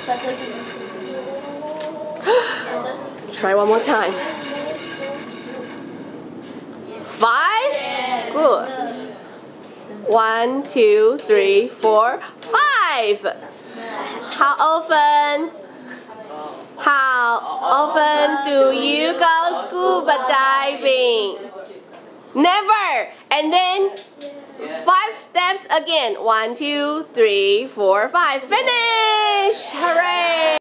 Try one more time. 5. Good. 1, 2, 3, 4, 5. How often do you go scuba diving? Never. And then 5 steps again. 1, 2, 3, 4, 5. Finish. Hooray.